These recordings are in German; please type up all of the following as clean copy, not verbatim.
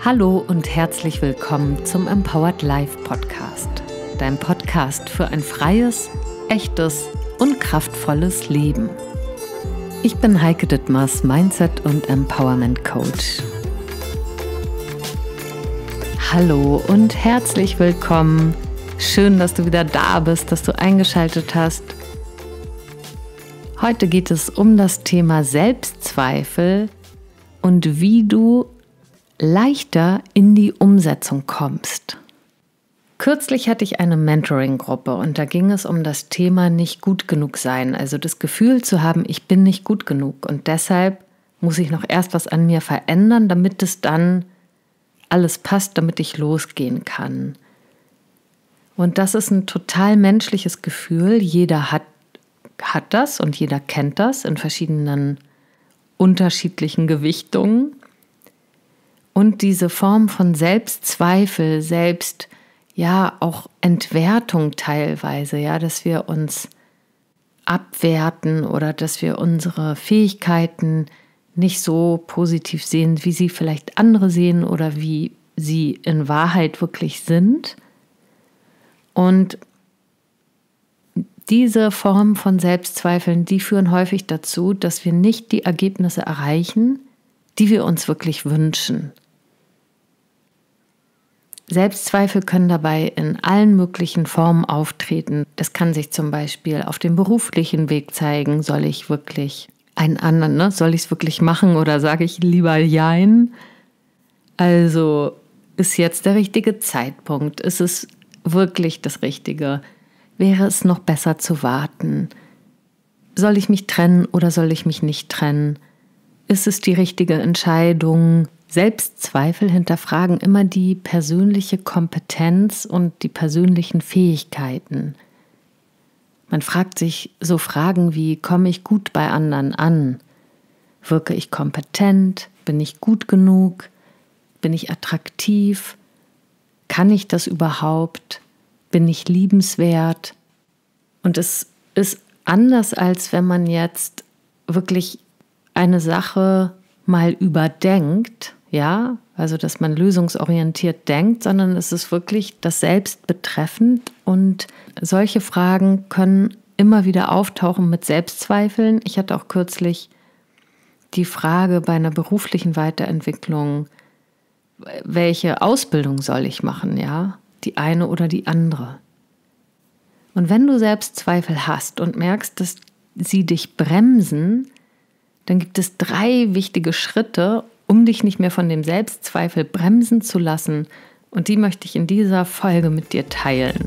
Hallo und herzlich willkommen zum Empowered Life Podcast, dein Podcast für ein freies, echtes und kraftvolles Leben. Ich bin Heike Dittmers, Mindset- und Empowerment Coach. Hallo und herzlich willkommen. Schön, dass du wieder da bist, dass du eingeschaltet hast. Heute geht es um das Thema Selbstzweifel und wie du leichter in die Umsetzung kommst. Kürzlich hatte ich eine Mentoring-Gruppe und da ging es um das Thema nicht gut genug sein, also das Gefühl zu haben, ich bin nicht gut genug und deshalb muss ich noch erst was an mir verändern, damit es dann alles passt, damit ich losgehen kann. Und das ist ein total menschliches Gefühl, jeder hat das und jeder kennt das in verschiedenen unterschiedlichen Gewichtungen. Und diese Form von Selbstzweifel, auch Entwertung teilweise, dass wir uns abwerten oder dass wir unsere Fähigkeiten nicht so positiv sehen, wie sie vielleicht andere sehen oder wie sie in Wahrheit wirklich sind. Und diese Form von Selbstzweifeln, die führen häufig dazu, dass wir nicht die Ergebnisse erreichen, die wir uns wirklich wünschen. Selbstzweifel können dabei in allen möglichen Formen auftreten. Das kann sich zum Beispiel auf dem beruflichen Weg zeigen. Soll ich wirklich soll ich es wirklich machen oder sage ich lieber Jein? Also ist jetzt der richtige Zeitpunkt? Ist es wirklich das Richtige? Wäre es noch besser zu warten? Soll ich mich trennen oder soll ich mich nicht trennen? Ist es die richtige Entscheidung? Selbstzweifel hinterfragen immer die persönliche Kompetenz und die persönlichen Fähigkeiten. Man fragt sich so Fragen wie, komme ich gut bei anderen an? Wirke ich kompetent? Bin ich gut genug? Bin ich attraktiv? Kann ich das überhaupt? Bin ich liebenswert? Und es ist anders, als wenn man jetzt wirklich eine Sache mal überdenkt, also dass man lösungsorientiert denkt, sondern es ist wirklich das Selbst betreffend und solche Fragen können immer wieder auftauchen mit Selbstzweifeln. Ich hatte auch kürzlich die Frage bei einer beruflichen Weiterentwicklung, welche Ausbildung soll ich machen, die eine oder die andere. Und wenn du Selbstzweifel hast und merkst, dass sie dich bremsen, dann gibt es 3 wichtige Schritte, um dich nicht mehr von dem Selbstzweifel bremsen zu lassen. Und die möchte ich in dieser Folge mit dir teilen.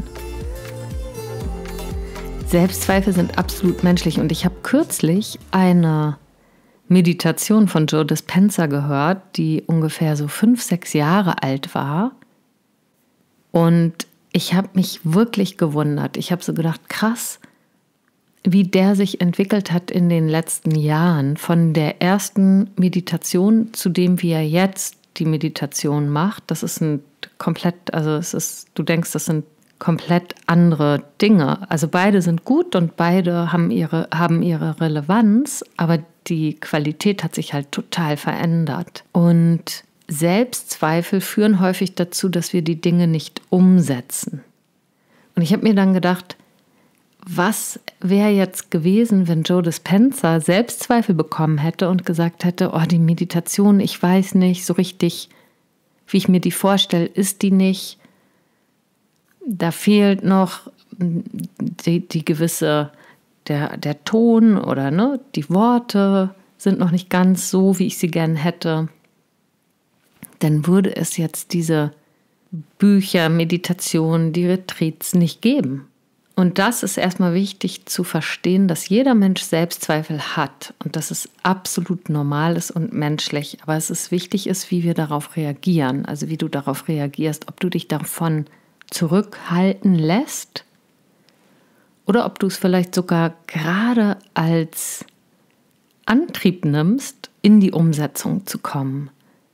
Selbstzweifel sind absolut menschlich. Und ich habe kürzlich eine Meditation von Joe Dispenza gehört, die ungefähr so 5, 6 Jahre alt war. Und ich habe mich wirklich gewundert. Ich habe so gedacht, krass, wie der sich entwickelt hat in den letzten Jahren, von der ersten Meditation zu dem, wie er jetzt die Meditation macht. Das ist du denkst, das sind komplett andere Dinge. Also beide sind gut und beide haben ihre Relevanz, aber die Qualität hat sich halt total verändert. Und Selbstzweifel führen häufig dazu, dass wir die Dinge nicht umsetzen. Und ich habe mir dann gedacht, was wäre jetzt gewesen, wenn Joe Dispenza Selbstzweifel bekommen hätte und gesagt hätte, die Meditation, ich weiß nicht so richtig, wie ich mir die vorstelle, ist die nicht. Da fehlt noch die gewisse, der Ton oder die Worte sind noch nicht ganz so, wie ich sie gern hätte. Dann würde es jetzt diese Bücher, Meditationen, die Retreats nicht geben. Und das ist erstmal wichtig zu verstehen, dass jeder Mensch Selbstzweifel hat und dass es absolut normal ist und menschlich. Aber wichtig ist, wie wir darauf reagieren, also wie du darauf reagierst, ob du dich davon zurückhalten lässt oder ob du es vielleicht sogar gerade als Antrieb nimmst, in die Umsetzung zu kommen.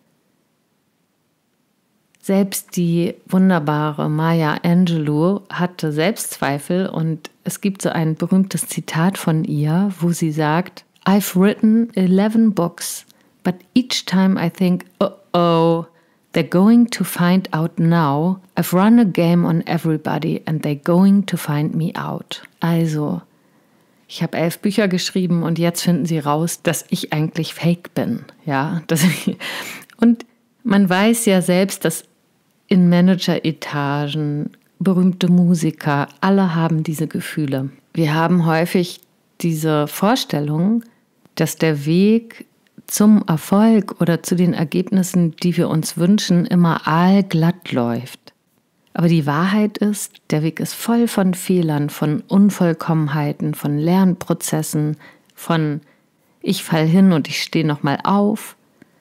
Selbst die wunderbare Maya Angelou hatte Selbstzweifel und es gibt so ein berühmtes Zitat von ihr, wo sie sagt, I've written 11 books, but each time I think, They're going to find out now. I've run a game on everybody and they're going to find me out. Also, ich habe 11 Bücher geschrieben und jetzt finden sie raus, dass ich eigentlich fake bin. Ja, und man weiß ja selbst, dass in Manageretagen, berühmte Musiker, alle haben diese Gefühle. Wir haben häufig diese Vorstellung, dass der Weg zum Erfolg oder zu den Ergebnissen, die wir uns wünschen, immer aalglatt läuft. Aber die Wahrheit ist, der Weg ist voll von Fehlern, von Unvollkommenheiten, von Lernprozessen, von ich fall hin und ich stehe nochmal auf,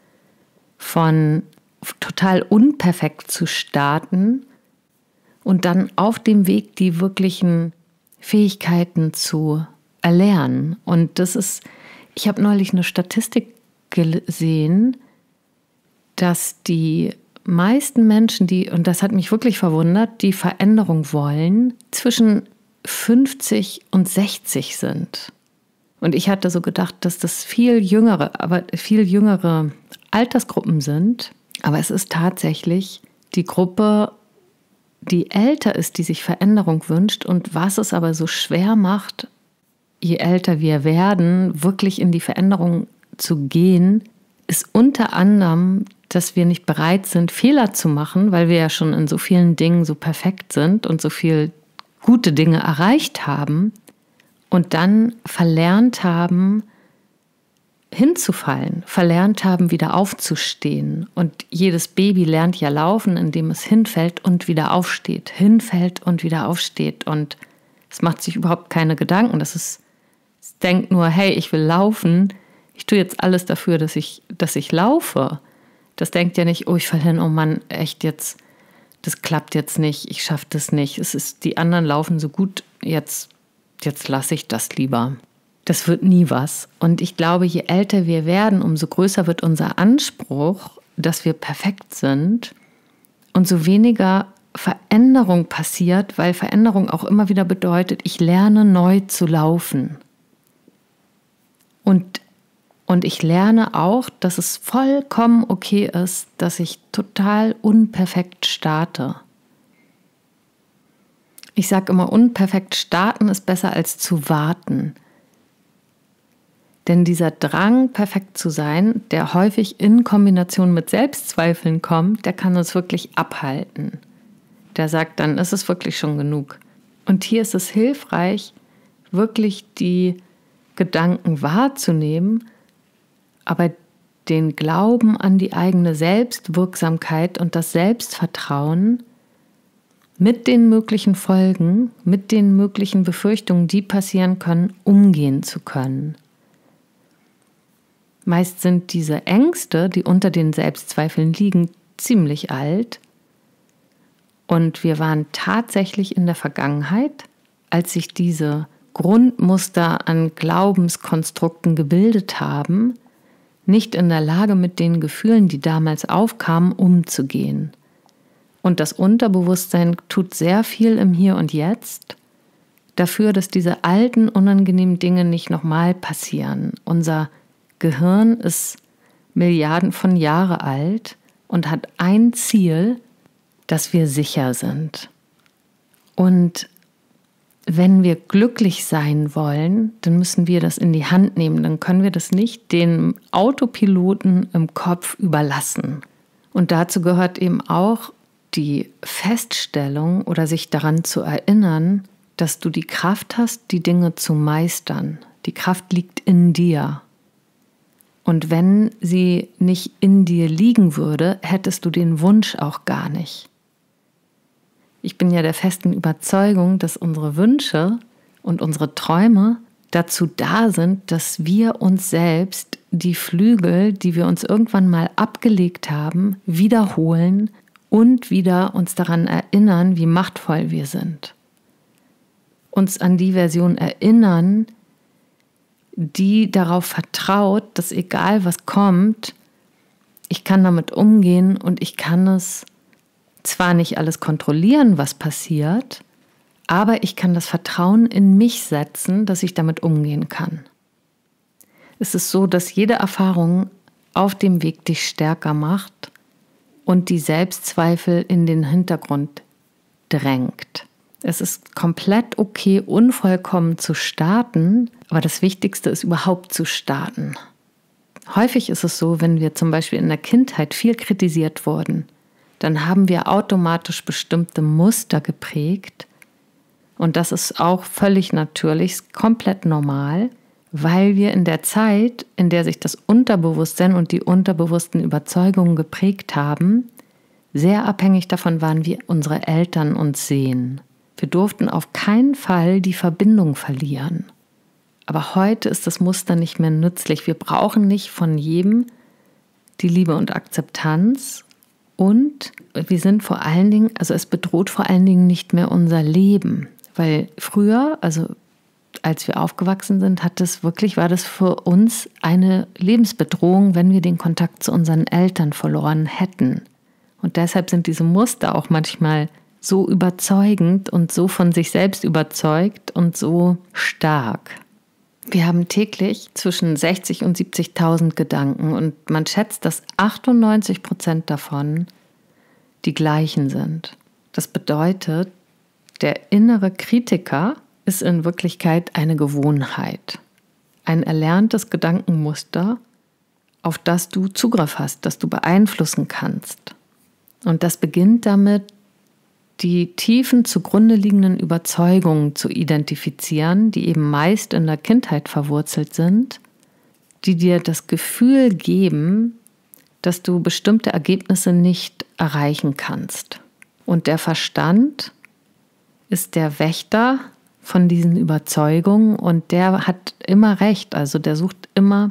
von total unperfekt zu starten und dann auf dem Weg die wirklichen Fähigkeiten zu erlernen. Und das ist, ich habe neulich eine Statistik gesehen, dass die meisten Menschen, und das hat mich wirklich verwundert, die Veränderung wollen, zwischen 50 und 60 sind. Und ich hatte so gedacht, dass das viel jüngere Altersgruppen sind. Aber es ist tatsächlich die Gruppe, die älter ist, die sich Veränderung wünscht. Und was es aber so schwer macht, je älter wir werden, wirklich in die Veränderung zu gehen, ist unter anderem, dass wir nicht bereit sind, Fehler zu machen, weil wir ja schon in so vielen Dingen so perfekt sind und so viel gute Dinge erreicht haben und dann verlernt haben, hinzufallen, verlernt haben, wieder aufzustehen. Und jedes Baby lernt ja laufen, indem es hinfällt und wieder aufsteht, hinfällt und wieder aufsteht. Und es macht sich überhaupt keine Gedanken. Es denkt nur, hey, ich will laufen, ich tue jetzt alles dafür, dass ich laufe. Das denkt ja nicht, oh, ich falle hin, oh Mann, echt jetzt, das klappt jetzt nicht, ich schaffe das nicht. Die anderen laufen so gut, jetzt lasse ich das lieber. Das wird nie was. Und ich glaube, je älter wir werden, umso größer wird unser Anspruch, dass wir perfekt sind und so weniger Veränderung passiert, weil Veränderung auch immer wieder bedeutet, ich lerne neu zu laufen. Und ich lerne auch, dass es vollkommen okay ist, dass ich total unperfekt starte. Ich sage immer, unperfekt starten ist besser als zu warten. Denn dieser Drang, perfekt zu sein, der häufig in Kombination mit Selbstzweifeln kommt, der kann uns wirklich abhalten. Der sagt dann, es ist wirklich schon genug. Und hier ist es hilfreich, wirklich die Gedanken wahrzunehmen, aber den Glauben an die eigene Selbstwirksamkeit und das Selbstvertrauen mit den möglichen Folgen, mit den möglichen Befürchtungen, die passieren können, umgehen zu können. Meist sind diese Ängste, die unter den Selbstzweifeln liegen, ziemlich alt. Und wir waren tatsächlich in der Vergangenheit, als sich diese Grundmuster an Glaubenskonstrukten gebildet haben, nicht in der Lage, mit den Gefühlen, die damals aufkamen, umzugehen. Und das Unterbewusstsein tut sehr viel im Hier und Jetzt dafür, dass diese alten, unangenehmen Dinge nicht nochmal passieren. Unser Gehirn ist Milliarden von Jahren alt und hat ein Ziel, dass wir sicher sind. Und wenn wir glücklich sein wollen, dann müssen wir das in die Hand nehmen. Dann können wir das nicht den Autopiloten im Kopf überlassen. Und dazu gehört eben auch die Feststellung oder sich daran zu erinnern, dass du die Kraft hast, die Dinge zu meistern. Die Kraft liegt in dir. Und wenn sie nicht in dir liegen würde, hättest du den Wunsch auch gar nicht. Ich bin ja der festen Überzeugung, dass unsere Wünsche und unsere Träume dazu da sind, dass wir uns selbst die Flügel, die wir uns irgendwann mal abgelegt haben, wiederholen und wieder uns daran erinnern, wie machtvoll wir sind. Uns an die Version erinnern, die darauf vertraut, dass egal was kommt, ich kann damit umgehen und ich kann es zwar nicht alles kontrollieren, was passiert, aber ich kann das Vertrauen in mich setzen, dass ich damit umgehen kann. Es ist so, dass jede Erfahrung auf dem Weg dich stärker macht und die Selbstzweifel in den Hintergrund drängt. Es ist komplett okay, unvollkommen zu starten, aber das Wichtigste ist überhaupt zu starten. Häufig ist es so, wenn wir zum Beispiel in der Kindheit viel kritisiert wurden, dann haben wir automatisch bestimmte Muster geprägt und das ist auch völlig natürlich, komplett normal, weil wir in der Zeit, in der sich das Unterbewusstsein und die unterbewussten Überzeugungen geprägt haben, sehr abhängig davon waren, wie unsere Eltern uns sehen. Wir durften auf keinen Fall die Verbindung verlieren. Aber heute ist das Muster nicht mehr nützlich. Wir brauchen nicht von jedem die Liebe und Akzeptanz. Und wir sind vor allen Dingen, also es bedroht vor allen Dingen nicht mehr unser Leben. Weil früher, also als wir aufgewachsen sind, war das für uns eine Lebensbedrohung, wenn wir den Kontakt zu unseren Eltern verloren hätten. Und deshalb sind diese Muster auch manchmal so überzeugend und so von sich selbst überzeugt und so stark. Wir haben täglich zwischen 60.000 und 70.000 Gedanken und man schätzt, dass 98% davon die gleichen sind. Das bedeutet, der innere Kritiker ist in Wirklichkeit eine Gewohnheit, ein erlerntes Gedankenmuster, auf das du Zugriff hast, das du beeinflussen kannst. Und das beginnt damit, die tiefen zugrunde liegenden Überzeugungen zu identifizieren, die eben meist in der Kindheit verwurzelt sind, die dir das Gefühl geben, dass du bestimmte Ergebnisse nicht erreichen kannst. Und der Verstand ist der Wächter von diesen Überzeugungen und der hat immer recht, also der sucht immer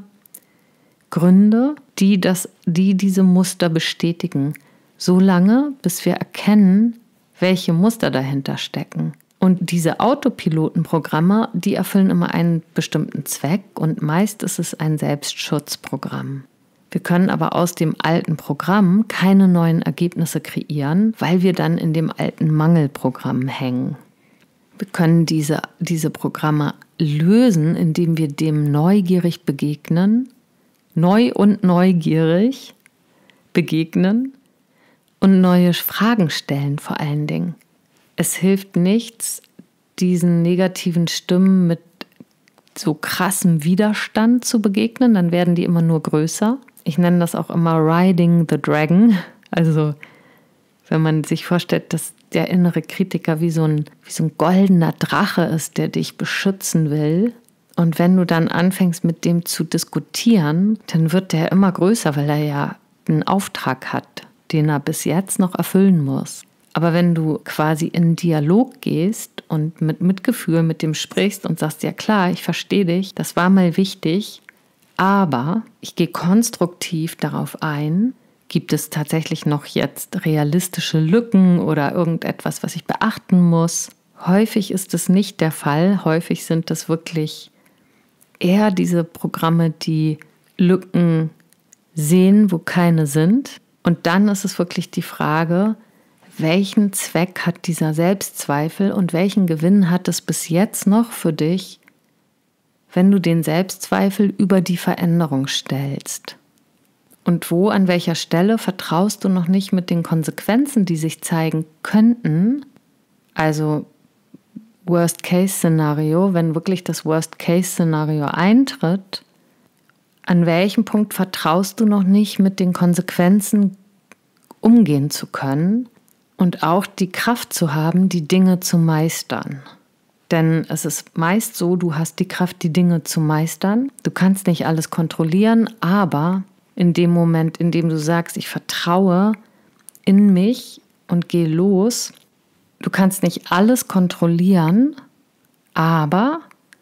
Gründe, die diese Muster bestätigen, so lange, bis wir erkennen, welche Muster dahinter stecken. Und diese Autopilotenprogramme, die erfüllen immer einen bestimmten Zweck und meist ist es ein Selbstschutzprogramm. Wir können aber aus dem alten Programm keine neuen Ergebnisse kreieren, weil wir dann in dem alten Mangelprogramm hängen. Wir können diese Programme lösen, indem wir dem neugierig begegnen, neu und neugierig begegnen und neue Fragen stellen vor allen Dingen. Es hilft nichts, diesen negativen Stimmen mit so krassem Widerstand zu begegnen, dann werden die immer nur größer. Ich nenne das auch immer Riding the Dragon. Also wenn man sich vorstellt, dass der innere Kritiker wie so ein goldener Drache ist, der dich beschützen will. Und wenn du dann anfängst, mit dem zu diskutieren, dann wird der immer größer, weil er ja einen Auftrag hat, den er bis jetzt noch erfüllen muss. Aber wenn du quasi in Dialog gehst und mit Mitgefühl mit dem sprichst und sagst, ja klar, ich verstehe dich, das war mal wichtig, aber ich gehe konstruktiv darauf ein, gibt es tatsächlich noch jetzt realistische Lücken oder irgendetwas, was ich beachten muss? Häufig ist es nicht der Fall. Häufig sind es wirklich eher diese Programme, die Lücken sehen, wo keine sind. Und dann ist es wirklich die Frage, welchen Zweck hat dieser Selbstzweifel und welchen Gewinn hat es bis jetzt noch für dich, wenn du den Selbstzweifel über die Veränderung stellst? Und an welcher Stelle vertraust du noch nicht mit den Konsequenzen, die sich zeigen könnten? Also Worst-Case-Szenario, wenn wirklich das Worst-Case-Szenario eintritt, an welchem Punkt vertraust du noch nicht, mit den Konsequenzen umgehen zu können und auch die Kraft zu haben, die Dinge zu meistern? Denn es ist meist so, du hast die Kraft, die Dinge zu meistern. Du kannst nicht alles kontrollieren, aber in dem Moment, in dem du sagst, ich vertraue in mich und gehe los, du kannst nicht alles kontrollieren, aber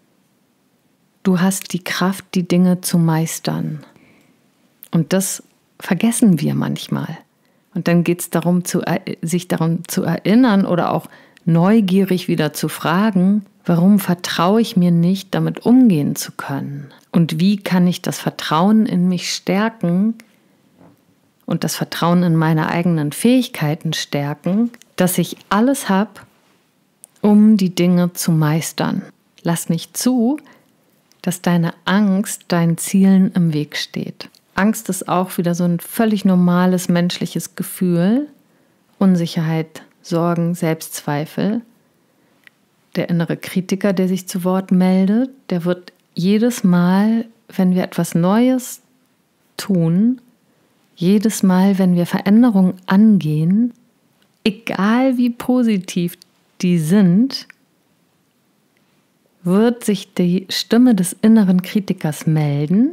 du hast die Kraft, die Dinge zu meistern. Und das vergessen wir manchmal. Und dann geht es darum, sich daran zu erinnern oder auch neugierig wieder zu fragen, warum vertraue ich mir nicht, damit umgehen zu können? Und wie kann ich das Vertrauen in mich stärken und das Vertrauen in meine eigenen Fähigkeiten stärken, dass ich alles habe, um die Dinge zu meistern? Lass nicht zu, dass deine Angst deinen Zielen im Weg steht. Angst ist auch wieder so ein völlig normales menschliches Gefühl. Unsicherheit, Sorgen, Selbstzweifel. Der innere Kritiker, der sich zu Wort meldet, der wird jedes Mal, wenn wir etwas Neues tun, jedes Mal, wenn wir Veränderungen angehen, egal wie positiv die sind, wird sich die Stimme des inneren Kritikers melden.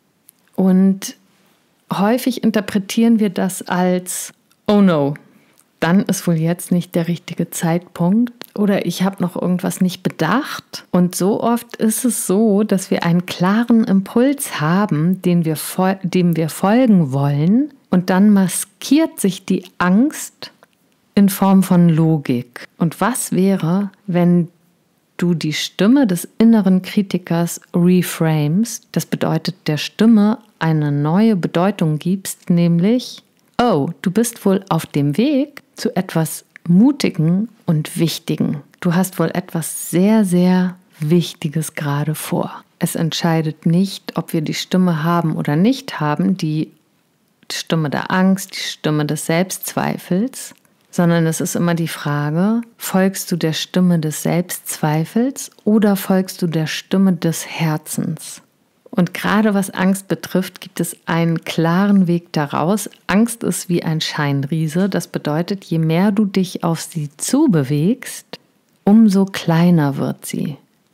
Und häufig interpretieren wir das als, oh no, dann ist wohl jetzt nicht der richtige Zeitpunkt oder ich habe noch irgendwas nicht bedacht. Und so oft ist es so, dass wir einen klaren Impuls haben, dem wir folgen wollen, und dann maskiert sich die Angst in Form von Logik. Und was wäre, wenn du die Stimme des inneren Kritikers reframest? Das bedeutet, der Stimme eine neue Bedeutung gibst, nämlich, oh, du bist wohl auf dem Weg zu etwas Mutigen und Wichtigen. Du hast wohl etwas sehr, sehr Wichtiges gerade vor. Es entscheidet nicht, ob wir die Stimme haben oder nicht haben, die Stimme der Angst, die Stimme des Selbstzweifels, sondern es ist immer die Frage, folgst du der Stimme des Selbstzweifels oder folgst du der Stimme des Herzens? Und gerade was Angst betrifft, gibt es einen klaren Weg daraus. Angst ist wie ein Scheinriese. Das bedeutet, je mehr du dich auf sie zubewegst, umso kleiner wird sie.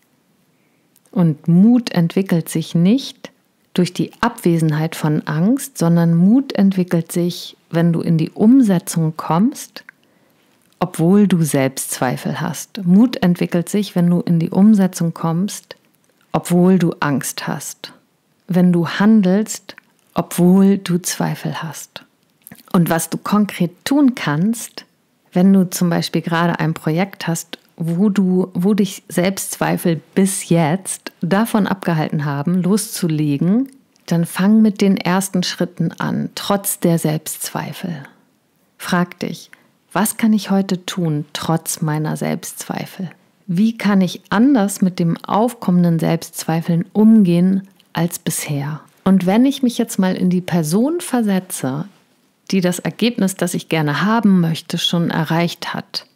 Und Mut entwickelt sich nicht durch die Abwesenheit von Angst, sondern Mut entwickelt sich, wenn du in die Umsetzung kommst, obwohl du Selbstzweifel hast. Mut entwickelt sich, wenn du in die Umsetzung kommst, obwohl du Angst hast. Wenn du handelst, obwohl du Zweifel hast. Und was du konkret tun kannst, wenn du zum Beispiel gerade ein Projekt hast, wo dich Selbstzweifel bis jetzt davon abgehalten haben, loszulegen, dann fang mit den ersten Schritten an, trotz der Selbstzweifel. Frag dich, was kann ich heute tun, trotz meiner Selbstzweifel? Wie kann ich anders mit dem aufkommenden Selbstzweifeln umgehen als bisher? Und wenn ich mich jetzt mal in die Person versetze, die das Ergebnis, das ich gerne haben möchte, schon erreicht hat,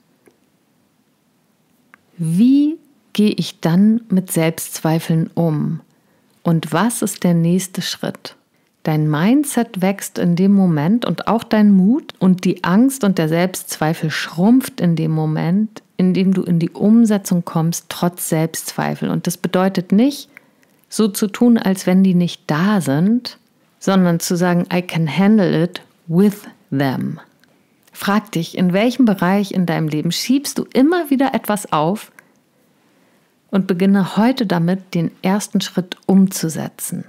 wie gehe ich dann mit Selbstzweifeln um? Und was ist der nächste Schritt? Dein Mindset wächst in dem Moment und auch dein Mut, und die Angst und der Selbstzweifel schrumpft in dem Moment, in dem du in die Umsetzung kommst, trotz Selbstzweifel. Und das bedeutet nicht, so zu tun, als wenn die nicht da sind, sondern zu sagen, I can handle it with them. Frag dich, in welchem Bereich in deinem Leben schiebst du immer wieder etwas auf, und beginne heute damit, den ersten Schritt umzusetzen.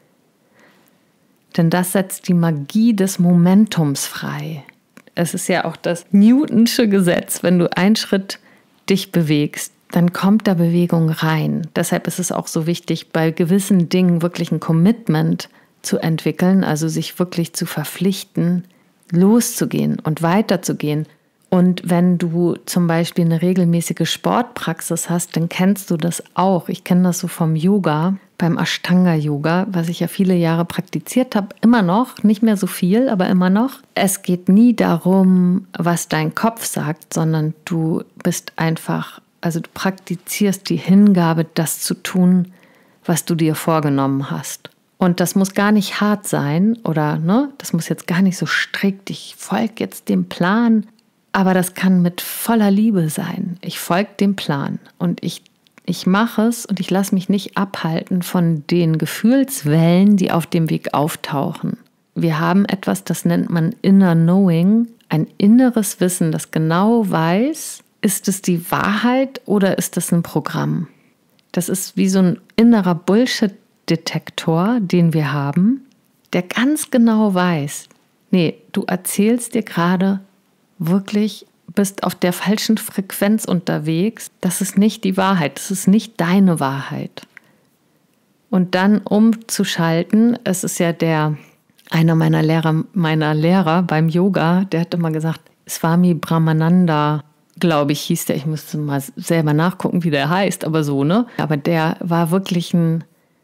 Denn das setzt die Magie des Momentums frei. Es ist ja auch das Newtonsche Gesetz, wenn du einen Schritt dich bewegst, dann kommt da Bewegung rein. Deshalb ist es auch so wichtig, bei gewissen Dingen wirklich ein Commitment zu entwickeln, also sich wirklich zu verpflichten, loszugehen und weiterzugehen. Und wenn du zum Beispiel eine regelmäßige Sportpraxis hast, dann kennst du das auch. Ich kenne das so vom Yoga, beim Ashtanga-Yoga, was ich ja viele Jahre praktiziert habe, immer noch, nicht mehr so viel, aber immer noch. Es geht nie darum, was dein Kopf sagt, sondern du bist einfach, also du praktizierst die Hingabe, das zu tun, was du dir vorgenommen hast. Und das muss gar nicht hart sein oder das muss jetzt gar nicht so strikt, ich folge jetzt dem Plan. Aber das kann mit voller Liebe sein. Ich folge dem Plan und ich mache es und ich lasse mich nicht abhalten von den Gefühlswellen, die auf dem Weg auftauchen. Wir haben etwas, das nennt man Inner Knowing, ein inneres Wissen, das genau weiß, ist es die Wahrheit oder ist es ein Programm? Das ist wie so ein innerer Bullshit-Detektor, den wir haben, der ganz genau weiß, nee, du erzählst dir gerade wirklich, bist auf der falschen Frequenz unterwegs, das ist nicht die Wahrheit, das ist nicht deine Wahrheit. Und dann umzuschalten, es ist ja einer meiner Lehrer beim Yoga, der hat immer gesagt, Swami Brahmananda, glaube ich, hieß der, ich müsste mal selber nachgucken, wie der heißt, aber so, Aber der war wirklich ein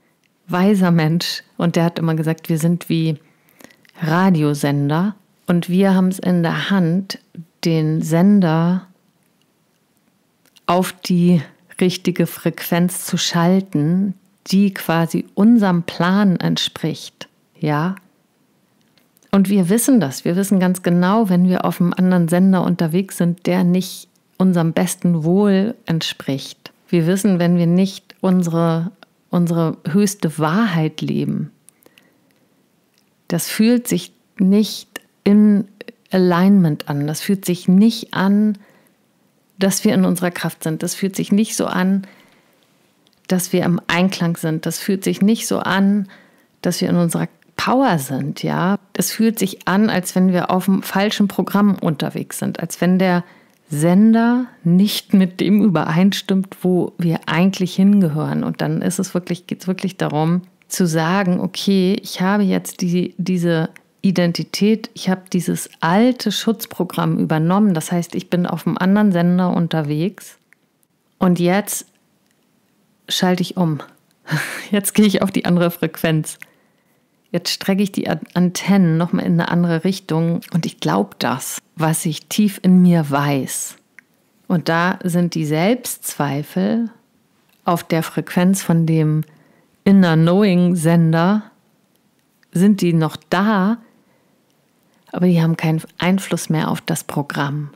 weiser Mensch und der hat immer gesagt, wir sind wie Radiosender und wir haben es in der Hand, den Sender auf die richtige Frequenz zu schalten, die quasi unserem Plan entspricht, ja. Und wir wissen das, wir wissen ganz genau, wenn wir auf einem anderen Sender unterwegs sind, der nicht unserem besten Wohl entspricht. Wir wissen, wenn wir nicht unsere höchste Wahrheit leben. Das fühlt sich nicht in Alignment an, das fühlt sich nicht an, dass wir in unserer Kraft sind. Das fühlt sich nicht so an, dass wir im Einklang sind. Das fühlt sich nicht so an, dass wir in unserer Power sind, ja. Es fühlt sich an, als wenn wir auf dem falschen Programm unterwegs sind, als wenn der Sender nicht mit dem übereinstimmt, wo wir eigentlich hingehören. Und dann geht es wirklich darum, zu sagen, okay, ich habe jetzt diese Identität, ich habe dieses alte Schutzprogramm übernommen. Das heißt, ich bin auf einem anderen Sender unterwegs und jetzt schalte ich um. Jetzt gehe ich auf die andere Frequenz. Jetzt strecke ich die Antennen nochmal in eine andere Richtung und ich glaube das, was ich tief in mir weiß. Und da sind die Selbstzweifel auf der Frequenz von dem Inner Knowing Sender, sind die noch da, aber die haben keinen Einfluss mehr auf das Programm.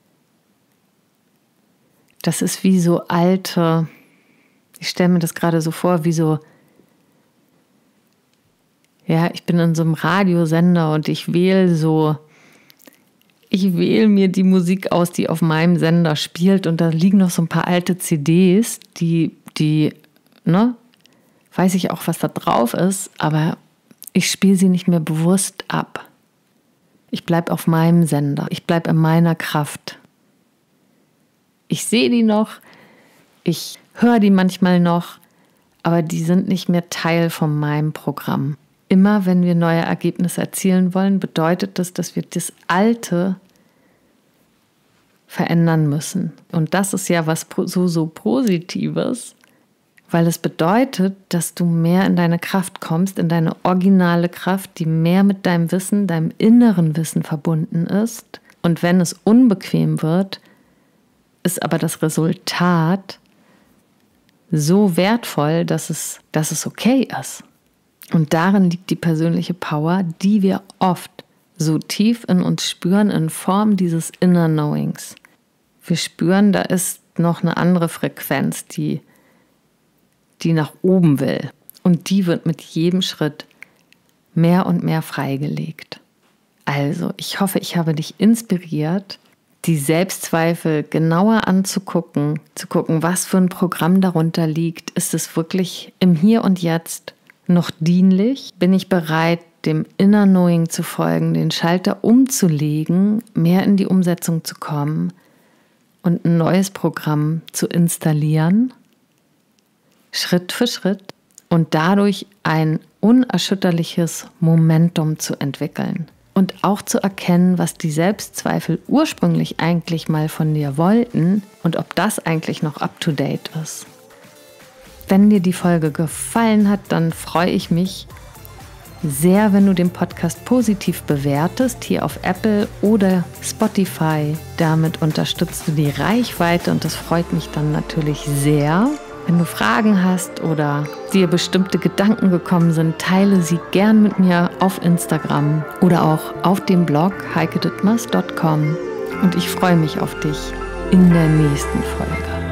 Das ist wie so alte, ich stelle mir das gerade so vor, wie so, ja, ich bin in so einem Radiosender und ich wähle mir die Musik aus, die auf meinem Sender spielt und da liegen noch so ein paar alte CDs, die, weiß ich auch, was da drauf ist, aber ich spiele sie nicht mehr bewusst ab. Ich bleibe auf meinem Sender, ich bleibe in meiner Kraft. Ich sehe die noch, ich höre die manchmal noch, aber die sind nicht mehr Teil von meinem Programm. Immer wenn wir neue Ergebnisse erzielen wollen, bedeutet das, dass wir das Alte verändern müssen. Und das ist ja was so Positives, weil es bedeutet, dass du mehr in deine Kraft kommst, in deine originale Kraft, die mehr mit deinem Wissen, deinem inneren Wissen verbunden ist. Und wenn es unbequem wird, ist aber das Resultat so wertvoll, dass es okay ist. Und darin liegt die persönliche Power, die wir oft so tief in uns spüren, in Form dieses Inner Knowings. Wir spüren, da ist noch eine andere Frequenz, die nach oben will. Und die wird mit jedem Schritt mehr und mehr freigelegt. Also, ich hoffe, ich habe dich inspiriert, die Selbstzweifel genauer anzugucken, zu gucken, was für ein Programm darunter liegt. Ist es wirklich im Hier und Jetzt noch dienlich? Bin ich bereit, dem Inner Knowing zu folgen, den Schalter umzulegen, mehr in die Umsetzung zu kommen und ein neues Programm zu installieren? Schritt für Schritt und dadurch ein unerschütterliches Momentum zu entwickeln und auch zu erkennen, was die Selbstzweifel ursprünglich eigentlich mal von dir wollten und ob das eigentlich noch up-to-date ist. Wenn dir die Folge gefallen hat, dann freue ich mich sehr, wenn du den Podcast positiv bewertest, hier auf Apple oder Spotify. Damit unterstützt du die Reichweite und das freut mich dann natürlich sehr. Wenn du Fragen hast oder dir bestimmte Gedanken gekommen sind, teile sie gern mit mir auf Instagram oder auch auf dem Blog heikeditmers.com und ich freue mich auf dich in der nächsten Folge.